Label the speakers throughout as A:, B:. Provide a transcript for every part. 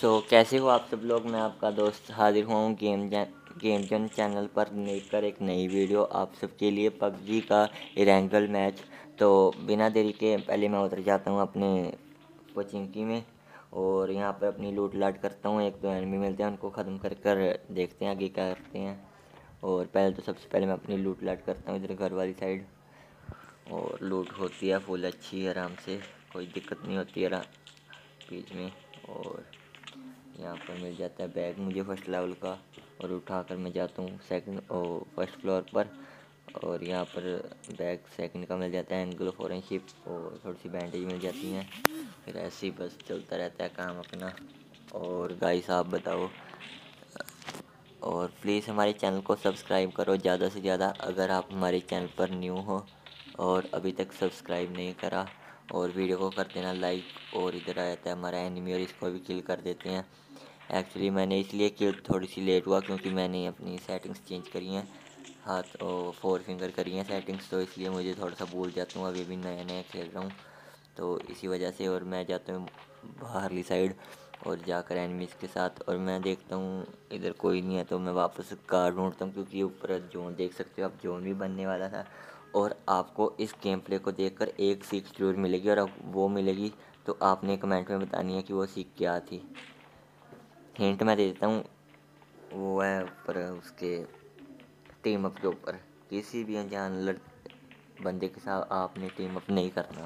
A: कैसे हो आप सब लोग। मैं आपका दोस्त हाजिर हुआ हूँ गेम जन चैनल पर लेकर एक नई वीडियो आप सबके लिए पबजी का रैंकल मैच। तो बिना देरी के पहले मैं उतर जाता हूँ अपने कोचिंकी में और यहाँ पर अपनी लूट लाट करता हूँ। एक दो एनिमी मिलते हैं, उनको ख़त्म कर कर देखते हैं आगे क्या करते हैं। और पहले तो सबसे पहले मैं अपनी लूट लाट करता हूँ इधर घर वाली साइड, और लूट होती है फुल अच्छी आराम से, कोई दिक्कत नहीं होती है बीच में। और यहाँ पर मिल जाता है बैग मुझे फर्स्ट लेवल का, और उठाकर मैं जाता हूँ सेकंड और फर्स्ट फ्लोर पर। और यहाँ पर बैग सेकंड का मिल जाता है, एंगल फोरेंशिप और थोड़ी सी बैंडेज मिल जाती हैं। फिर ऐसे ही बस चलता रहता है काम अपना। और गाइस आप बताओ, और प्लीज़ हमारे चैनल को सब्सक्राइब करो ज़्यादा से ज़्यादा अगर आप हमारे चैनल पर न्यू हो और अभी तक सब्सक्राइब नहीं करा। और वीडियो को कर देना लाइक। और इधर आ जाता है हमारा एनिमी और इसको भी किल कर देते हैं। एक्चुअली मैंने इसलिए किल थोड़ी सी लेट हुआ क्योंकि मैंने अपनी सेटिंग्स चेंज करी हैं, हाथ और 4 फिंगर करी हैं सेटिंग्स, तो इसलिए मुझे थोड़ा सा भूल जाता हूँ। अभी भी नया नया खेल रहा हूँ तो इसी वजह से। और मैं जाता हूँ बाहरली साइड और जाकर एनिमीज़ के साथ, और मैं देखता हूँ इधर कोई नहीं है तो मैं वापस कार ढूंढता हूँ क्योंकि ऊपर जोन देख सकते हो आप, जोन भी बनने वाला था। और आपको इस गेम प्ले को देखकर एक सीख जरूर मिलेगी, और अब वो मिलेगी तो आपने कमेंट में बतानी है कि वो सीख क्या थी। हिंट मैं दे देता हूँ, वो है ऊपर उसके टीम अप के ऊपर। किसी भी अनजान बंदे के साथ आपने टीम अप नहीं करना,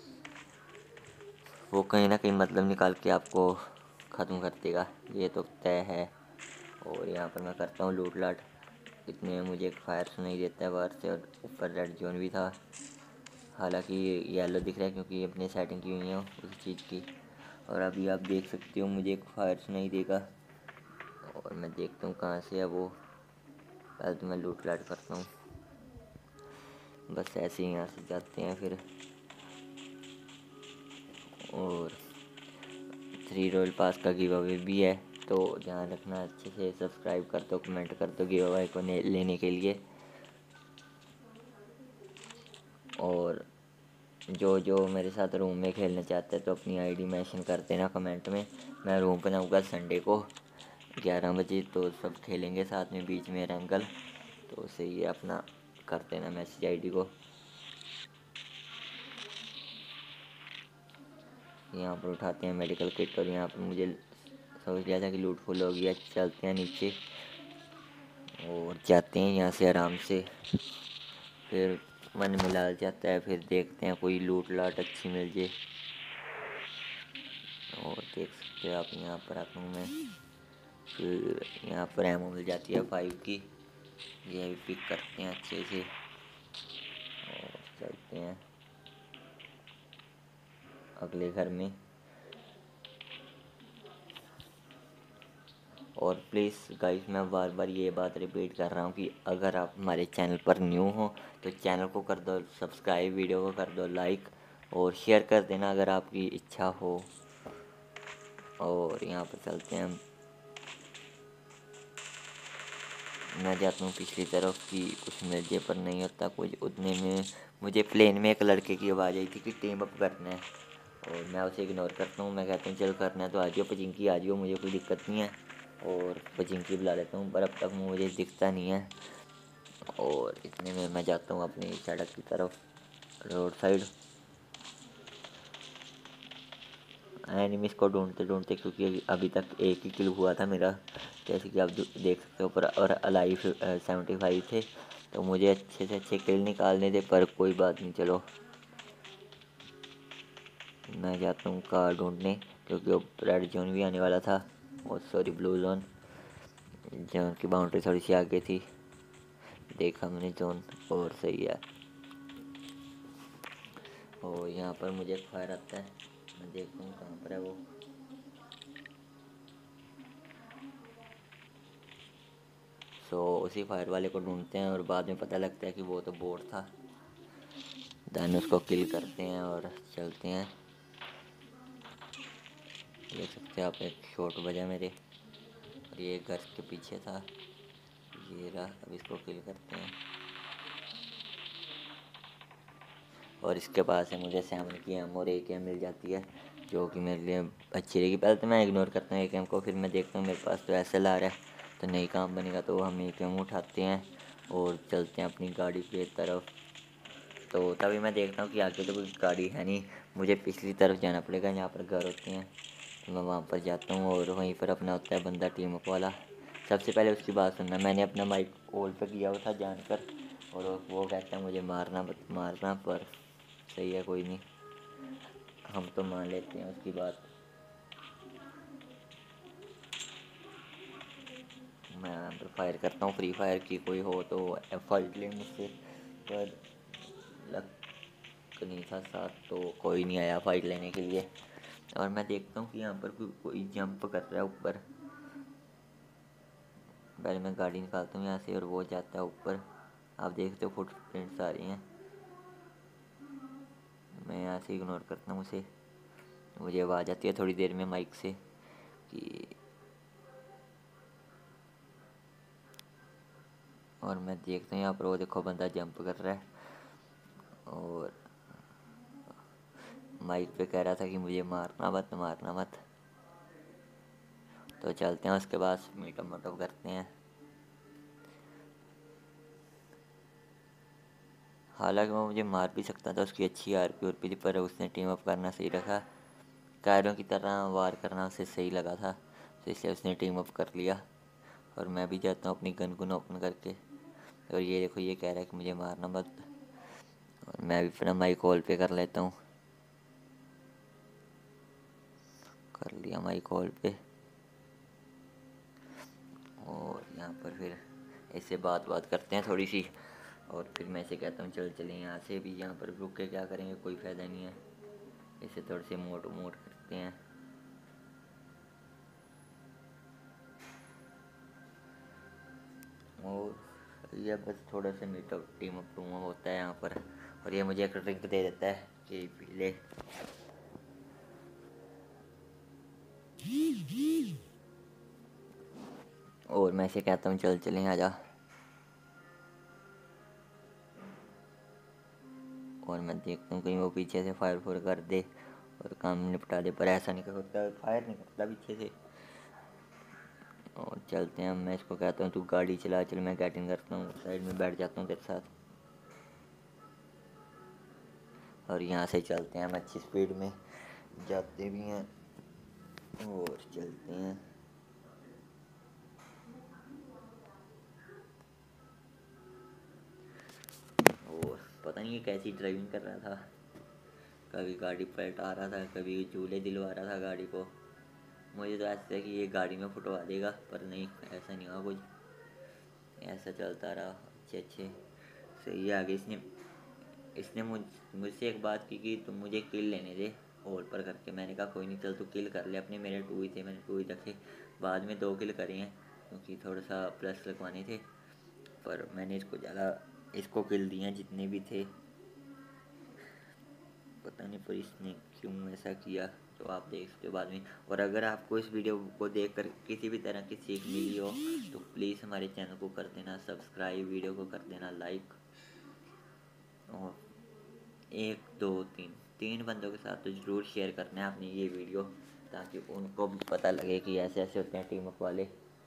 A: वो कहीं ना कहीं मतलब निकाल के आपको ख़त्म कर देगा, ये तो तय है। और यहाँ पर मैं करता हूँ लूट लाट। इतने में मुझे एक फायर सुनाई देता है बाहर से, और ऊपर रेड जोन भी था। हालांकि ये येलो दिख रहा है क्योंकि अपने सेटिंग की हुई है उस चीज़ की। और अभी आप देख सकते हो मुझे एक फायर सुनाई देगा, और मैं देखता हूँ कहाँ से है वो। पहले तो मैं लूट लाट करता हूँ, बस ऐसे ही यहाँ से जाते हैं फिर। और 3 रॉयल पास का गिव अवे भी है, तो ध्यान रखना अच्छे से। सब्सक्राइब कर दो, कमेंट कर दो गिव अवे को लेने के लिए। और जो जो मेरे साथ रूम में खेलना चाहते हैं तो अपनी आईडी मेंशन कर देना कमेंट में। मैं रूम बनाऊंगा संडे को 11 बजे, तो सब खेलेंगे साथ में बीच में रैंगल। तो सही है, अपना कर देना मैसेज आईडी को। यहाँ पर उठाते हैं मेडिकल किट, और यहाँ पर मुझे समझ लिया था कि लूट फुल हो गया। चलते हैं नीचे और जाते हैं यहाँ से आराम से। फिर मन मिला जाता है, फिर देखते हैं कोई लूट लाट अच्छी मिल जाए। और देख सकते हैं आप, यहाँ पर आता हूँ मैं। फिर यहाँ पर एमओ मिल जाती है 5 की, ये भी पिक करते हैं अच्छे से और चलते हैं अगले घर में। और प्लीज़ गाइस, मैं बार बार ये बात रिपीट कर रहा हूँ कि अगर आप हमारे चैनल पर न्यू हो तो चैनल को कर दो सब्सक्राइब, वीडियो को कर दो लाइक, और शेयर कर देना अगर आपकी इच्छा हो। और यहाँ पर चलते हैं हम। मैं जाता हूँ पिछली तरफ की कुछ मिल जाए, पर नहीं होता कुछ। उतने में मुझे प्लेन में एक लड़के की आवाज़ आई थी कि टीम अप करना है, और मैं उसे इग्नोर करता हूँ। मैं कहता हूँ चल करना है तो आ जाओ पचिंकी, आ जाओ, मुझे कोई दिक्कत नहीं है। और पचिंकी बुला लेता हूँ, पर अब तक मुझे दिखता नहीं है। और इतने में मैं जाता हूँ अपनी सड़क की तरफ, रोड साइड, एनिमीज़ को ढूंढते ढूंढते, क्योंकि अभी तक एक ही किल हुआ था मेरा, जैसे कि आप देख सकते हो। पर और अलाइव 75 थे, तो मुझे अच्छे से अच्छे किल निकालने थे, पर कोई बात नहीं। चलो मैं जाता हूँ कार ढूंढने, क्योंकि अब रेड जोन भी आने वाला था, और सॉरी ब्लू जोन, जोन की बाउंड्री थोड़ी सी आगे थी। देखा मैंने जोन, और सही है। और यहाँ पर मुझे एक फायर आता है, मैं देखता हूँ कहाँ पर है वो। उसी फायर वाले को ढूंढते हैं, और बाद में पता लगता है कि वो तो बोट था। देन उसको किल करते हैं और चलते हैं। देख सकते हैं आप, एक शॉट बजा मेरे, और ये घर के पीछे था। ये रहा, अब इसको किल करते हैं। और इसके पास है मुझे 7 की एम और 1 एम मिल जाती है, जो कि मेरे लिए अच्छी रहेगी। पहले तो मैं इग्नोर करता हूँ AKM को, फिर मैं देखता हूँ मेरे पास तो SL आ रहा है तो नहीं काम बनेगा, तो हम AKM उठाते हैं और चलते हैं अपनी गाड़ी की तरफ। तो तभी मैं देखता हूँ कि आगे तो कोई गाड़ी है नहीं, मुझे पिछली तरफ जाना पड़ेगा जहाँ पर घर होते हैं। तो मैं वहाँ पर जाता हूँ और वहीं पर अपना होता है बंदा टीम अप वाला। सबसे पहले उसकी बात सुनना, मैंने अपना माइक ऑल पे किया हुआ था जानकर, और वो कहता है मुझे मारना मत मारना, पर सही है कोई नहीं, हम तो मान लेते हैं उसकी बात। मैं यहाँ पर फायर करता हूँ फ्री फायर की, कोई हो तो फाइट ले मुझसे, पर लक नहीं था साथ तो कोई नहीं आया फाइट लेने के लिए। और मैं देखता हूँ कि यहाँ पर कोई जंप कर रहा है ऊपर। पहले मैं गाड़ी निकालता हूँ यहाँ से और वो जाता है ऊपर। आप देखते हो फुटप्रिंट्स आ रही हैं, मैं यहाँ से इग्नोर करता हूँ उसे। मुझे आवाज़ आती है थोड़ी देर में माइक से कि, और मैं देखता हूँ यहाँ पर वो देखो बंदा जंप कर रहा है और माइक पे कह रहा था कि मुझे मारना मत मारना मत। तो चलते हैं उसके बाद मीटअप मोटअप करते हैं। हालांकि वो मुझे मार भी सकता था, उसकी अच्छी RP और थी, पर उसने टीम अप करना सही रखा। कायरों की तरह वार करना उसे सही लगा था, तो इसलिए उसने टीम अप कर लिया। और मैं भी जाता हूँ अपनी गन गुन ओपन करके, और ये देखो ये कह रहा है कि मुझे मारना मत, और मैं भी अपना माइक कॉल पे कर लेता हूँ। कर लिया माइक कॉल पे, और यहाँ पर फिर ऐसे बात करते हैं थोड़ी सी, और फिर मैं ऐसे कहता हूँ चल चलें यहाँ से भी, यहाँ पर रुक के क्या करेंगे, कोई फ़ायदा नहीं है। ऐसे थोड़े से मोट करते हैं। और ये बस थोड़ा सा मीटअप टीम अप होता है यहाँ पर, और ये मुझे एक ड्रिंक दे देता है कि पी ले। और मैं ऐसे कहता हूँ चल चलें आजा, और मैं देखता हूँ कहीं वो पीछे से फायर फुर कर दे और काम निपटा दे, पर ऐसा नहीं कर सकता, फायर नहीं करता पीछे से। और चलते हैं, मैं इसको कहता हूँ तू गाड़ी चला, चल मैं कैटिंग करता हूँ, साइड में बैठ जाता हूँ तेरे साथ। और यहाँ से चलते हैं, हम अच्छी स्पीड में जाते भी हैं और चलते हैं। और पता नहीं ये कैसी ड्राइविंग कर रहा था, कभी गाड़ी पलटा रहा था, कभी झूले दिलवा रहा था गाड़ी को। मुझे तो ऐसा है कि ये गाड़ी में फुटवा देगा, पर नहीं, ऐसा नहीं हुआ कुछ, ऐसा चलता रहा अच्छे सही है। आगे इसने इसने मुझसे एक बात की कि तुम मुझे किल लेने दे होल पर करके। मैंने कहा कोई नहीं, चल तू किल कर ले अपने, मेरे 2 ही थे, मैंने 2 ही रखे। बाद में 2 किल करे हैं क्योंकि थोड़ा सा प्लस लगवाने थे, पर मैंने इसको किल दिए हैं जितने भी थे। पता नहीं पर इसने क्यों ऐसा किया, तो आप देख सकते हो बाद में। और अगर आपको इस वीडियो को देखकर किसी भी तरह की सीख मिली हो तो प्लीज़ हमारे चैनल को कर देना सब्सक्राइब, वीडियो को कर देना लाइक, और 1 2 3 बंदों के साथ तो ज़रूर शेयर करना है आपने ये वीडियो, ताकि उनको भी पता लगे कि ऐसे ऐसे होते हैं टीम अप वाले।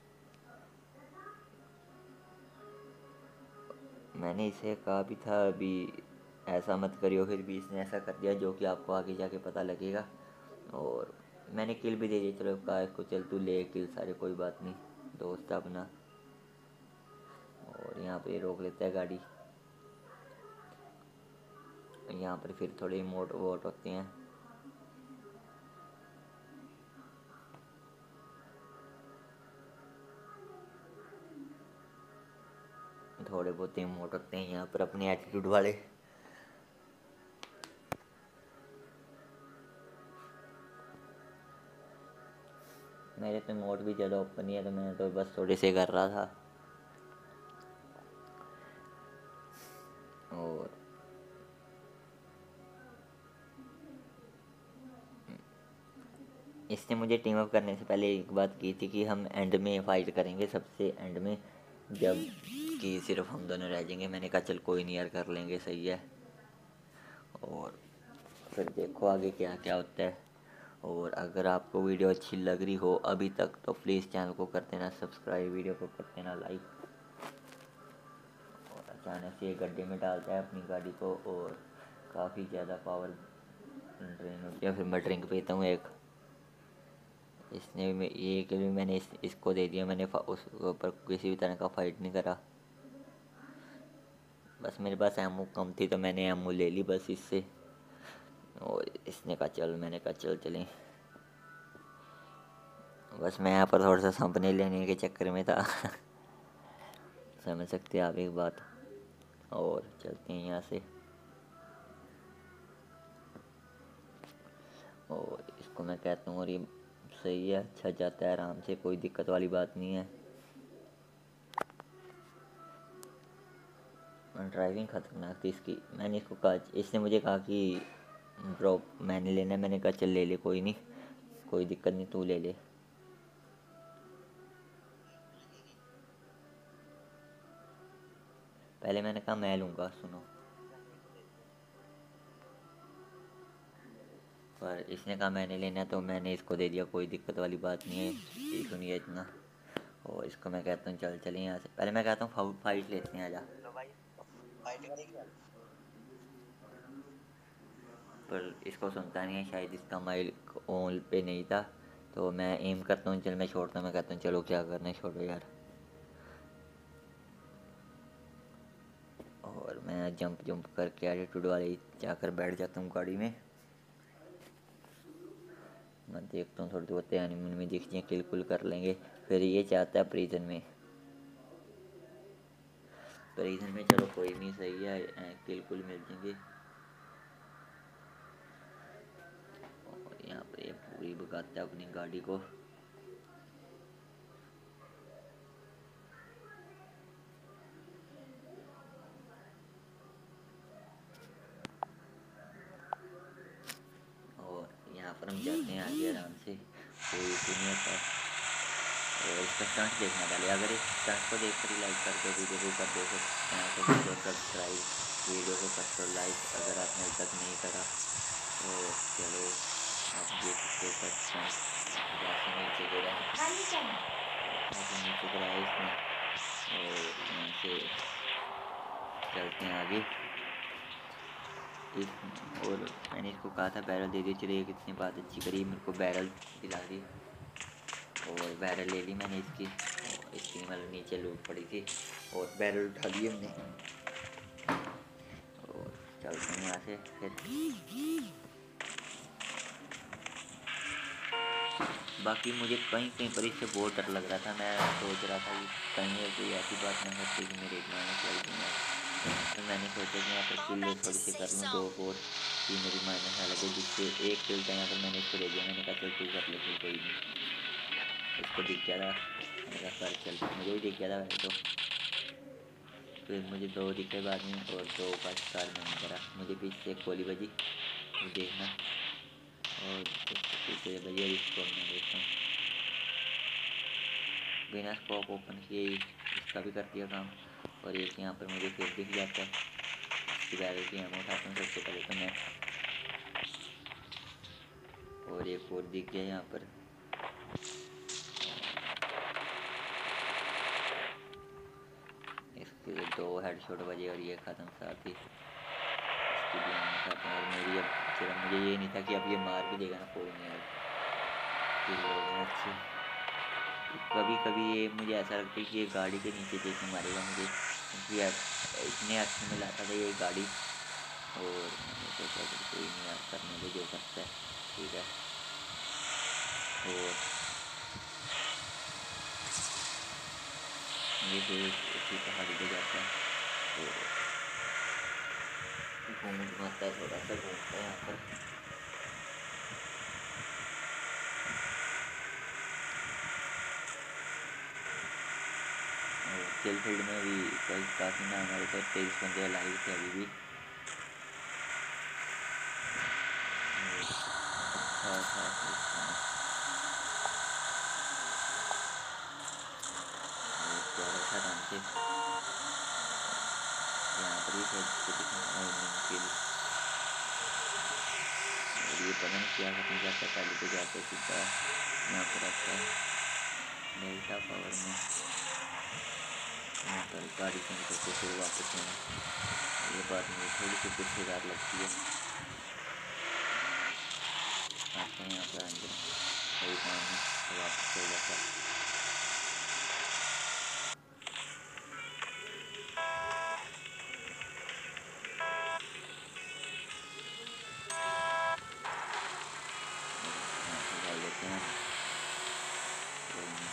A: मैंने इसे कहा भी था अभी ऐसा मत करियो, फिर भी इसने ऐसा कर दिया, जो कि आपको आगे जाके पता लगेगा। और मैंने किल भी दे दी, चलो कहा इसको चल तू ले किल सारे, कोई बात नहीं, दोस्त अपना। और यहाँ पे रोक लेता है गाड़ी, यहाँ पर फिर थोड़े मोट वोट होते हैं। थोड़े बहुत इमोट होते हैं यहाँ पर अपने एटीट्यूड वाले। मेरे तो इमोट भी ज़्यादा ओपन नहीं है, तो मैं तो बस थोड़े से कर रहा था। और इसने मुझे टीम अप करने से पहले एक बात की थी कि हम एंड में फाइट करेंगे, सबसे एंड में, जब कि सिर्फ हम दोनों रह जाएंगे। मैंने कहा चल कोई नहीं यार, कर लेंगे सही है। और फिर देखो आगे क्या क्या होता है। और अगर आपको वीडियो अच्छी लग रही हो अभी तक तो प्लीज़ चैनल को कर देना सब्सक्राइब, वीडियो को कर देना लाइक। और अचानक से गड्ढे में डालता है अपनी गाड़ी को और काफ़ी ज़्यादा पावर ड्रेन होती है। फिर मैं ड्रिंक पीता हूँ एक, इसने भी ये कि भी मैंने इसको दे दिया। मैंने उसके ऊपर किसी भी तरह का फाइट नहीं करा, बस मेरे पास एमओ कम थी तो मैंने एमओ ले ली बस इससे। और इसने कहा चल, मैंने कहा चल चलें। बस मैं यहाँ पर थोड़ा सा संपने लेने के चक्कर में था समझ सकते हैं आप एक बात। और चलते हैं यहाँ से। और इसको मैं कहता हूँ और ये सही है, अच्छा जाता है आराम से, कोई दिक्कत वाली बात नहीं है। ड्राइविंग खतरनाक थी इसकी। मैंने इसको कहा, इसने मुझे कहा कि ड्रॉप मैंने लेना है। मैंने कहा चल ले ले, कोई नहीं, कोई दिक्कत नहीं, तू ले ले। पहले मैंने कहा मैं लूँगा, सुनो, पर इसने कहा मैंने लेना है तो मैंने इसको दे दिया, कोई दिक्कत वाली बात नहीं है, ये सुनिए इतना। और इसको मैं कहता हूँ चल चलिए यहाँ से। पहले मैं कहता हूँ फाइट लेते हैं, आजा। पर इसको सुनता नहीं है, शायद इसका माइक ऑन पे नहीं था। तो मैं एम करता हूँ, चल मैं छोड़ता हूँ, मैं कहता हूँ चलो क्या करना है, छोड़ो यार। और मैं जंप जंप करके एटीट्यूड वाले जाकर बैठ जाता हूँ गाड़ी में। मैं देखता हूँ थोड़ी बहुत एनिमल में दिख जाए, किल कुल कर लेंगे। फिर ये चाहता है प्रिजन में, प्रिजन में चलो कोई नहीं, सही है, किल कुल मिल जाएंगे। और यहाँ पर ये पूरी भगाता है अपनी गाड़ी को। और यहाँ पर हम जाते हैं आगे आराम से, कोई इशू नहीं होता। और इसका स्टंट देखना पहले, अगर इस स्टंट को देख कर ही लाइक कर दो, वीडियो को कर दो, तो चैनल को कर दो सब्सक्राइब, वीडियो को कर दो लाइक अगर आपने अभी तक नहीं करा। तो चलो आप देख सकते हो स्टंट जैसे नीचे गिरा है, ऐसे नीचे गिरा है इसमें। और यहाँ से चलते हैं आगे। और मैंने इसको कहा था बैरल दे दी, चलिए कितनी बात अच्छी करी, मेरे को बैरल दिला दी। और बैरल ले ली मैंने इसकी, और इसकी मतलब नीचे लूट पड़ी थी और बैरल उठा लिए हमने। और चलते हैं यहाँ से फिर। बाकी मुझे कहीं कहीं पर इससे बहुत डर लग रहा था। मैं सोच रहा था कि कहीं कोई ऐसी बात नहीं होती कि मेरे एग्जाम में चल दूँगा। तो मैंने सोचा कि यहाँ पर किल थोड़ी सी कर लूँ, 2 और कि मेरी माइनस ना लगे, जिससे एक किल था यहाँ पर मैंने इसको दे दिया। मैंने कहा चल तू कर ले फिर, कोई नहीं। इसको दिख गया था, मैंने कहा कर चल, मुझे भी दिख गया था वैसे तो। फिर मुझे 2 दिखे बाद में और 2 का शिकार मैंने करा। मुझे पीछे एक गोली बजी, वो देखना, और पीछे बजी और इसको मैं देखता हूँ। बिना स्कोप ओपन किए इसका भी कर दिया काम। और एक यहाँ पर मुझे फिर दिख जाता है, इसकी बैरल की एमो उठाता हूँ सबसे पहले तो मैं। और एक और दिख गया यहाँ पर, इसके 2 हेडशॉट बजे और ये ख़त्म साथ ही। इसकी भी एमो उठाता हूँ। और मेरी अब चलो, मुझे ये नहीं था कि अब ये मार भी देगा ना, कोई नहीं यार, किल हो गए अच्छे। कभी कभी ये मुझे ऐसा लगता है कि ये गाड़ी के नीचे देख मारेगा मुझे, क्योंकि इतने अच्छे में लाता था ये गाड़ी। और मैंने सोचा कि कोई नहीं यार, करने दे जो करता है, ठीक है। और ये फिर उसी पहाड़ी पे जाता है तो घूमता है, थोड़ा सा घूमता है यहाँ पर। और किल फील्ड में भी काफ़ी ना, हमारे तो 23 बंदे लाइव थे अभी भी। अच्छा था प्यारा था आराम से। यहाँ पर भी शायद किल। और ये पता नहीं क्या करने जाता है। पहले तो जाते सीधा यहाँ पर आता है डेल्टा पावर में, यहाँ पर गाड़ी चेंज करके फिर वापस आना। ये बात मुझे थोड़ी सी गुस्सेदार लगती है। आते हैं यहाँ पर अंदर, कोई काम नहीं तो वापस चल जाता है। यहाँ से डाल देते हैं कोई नहीं।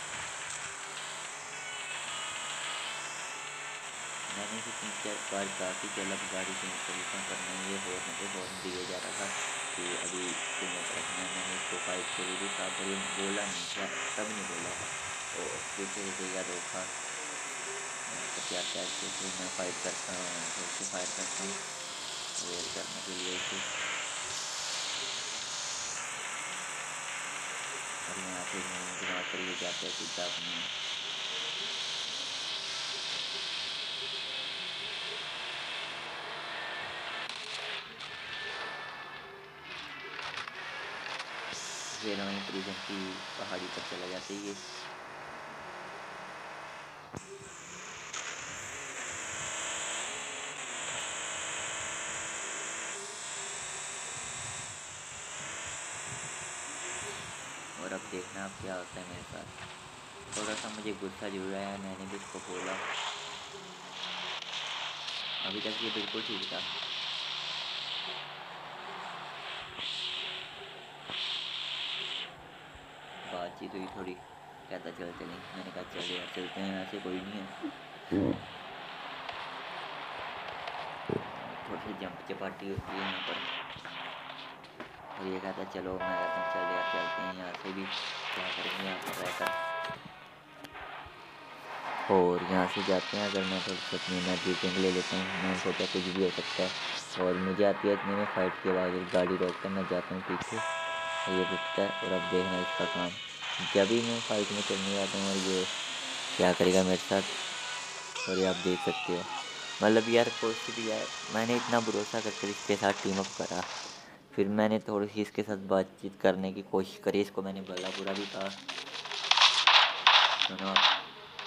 A: मैंने भी 3-4 बार काफ़ी चला गाड़ी चेंज कर लेता हूँ, पर नहीं ये हॉर्न दिया जा रहा था कि अभी सिग्नल रखना है। मैंने इसको 5 के लिए भी कहा पर ये बोला नहीं, क्या तब नहीं बोला और फिर या धोखा क्या कैसे फिर मैं फाइट करता हूँ, फिर से फायर करता हूँ वेयर करने के लिए इसे। और यहाँ पे दिमाग पर ये जाता है सीधा अपने फिर वहीं प्रिजन की पहाड़ी पर चला जाता है ये। और अब देखना अब क्या होता है मेरे साथ। थोड़ा सा मुझे गुस्सा जरूर आया, मैंने भी इसको बोला। अभी तक ये बिल्कुल ठीक था। बातचीत हुई थोड़ी, कहता चल चलें, मैंने कहा चल यार चलते हैं, ऐसे कोई नहीं है। थोड़ी सी जंप चपाटी होती है यहाँ पर। और ये कहता चलो, मैं कहता हूँ चल यार चलते हैं यहाँ से भी, क्या करेंगे यहाँ पर रहकर। और यहाँ से जाते हैं, अगर मैं तो अपनी एनर्जी ड्रिंक ले लेता हूँ, मैंने सोचा कुछ भी हो सकता है। और मुझे आती है इतने में फाइट के बाद गाड़ी रोक कर मैं जाता हूँ पीछे, ये रुकता है और अब देखना इसका काम। जब भी मैं फाइट में चलने जाता हूँ और ये क्या करेगा मेरे साथ। और ये आप देख सकते हो, मतलब यार कोई भी यार, मैंने इतना भरोसा करके इसके साथ टीम अप करा, फिर मैंने थोड़ी सी इसके साथ बातचीत करने की कोशिश करी, इसको मैंने भला बुरा भी कहा। सुनो आप,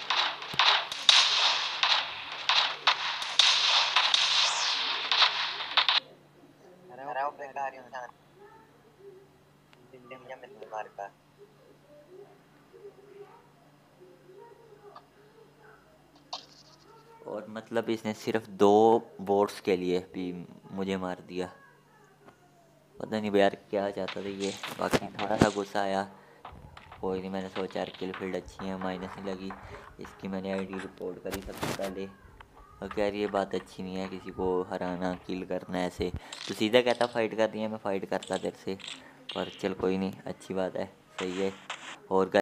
B: अरे वो बेकार इंसान दिल्ली में मिलने मार का।
A: और मतलब इसने सिर्फ 2 वोट्स के लिए भी मुझे मार दिया। पता नहीं यार क्या चाहता था ये। बाकी थोड़ा सा गुस्सा आया, कोई नहीं, मैंने सोचा यार किल फील्ड अच्छी है, माइनस नहीं लगी। इसकी मैंने आईडी रिपोर्ट करी सबसे पहले। और कह रही ये बात अच्छी नहीं है किसी को हराना किल करना ऐसे, तो सीधा कहता फाइट कर रही है, मैं फाइट करता तेरे से। पर चल कोई नहीं, अच्छी बात है, सही है। और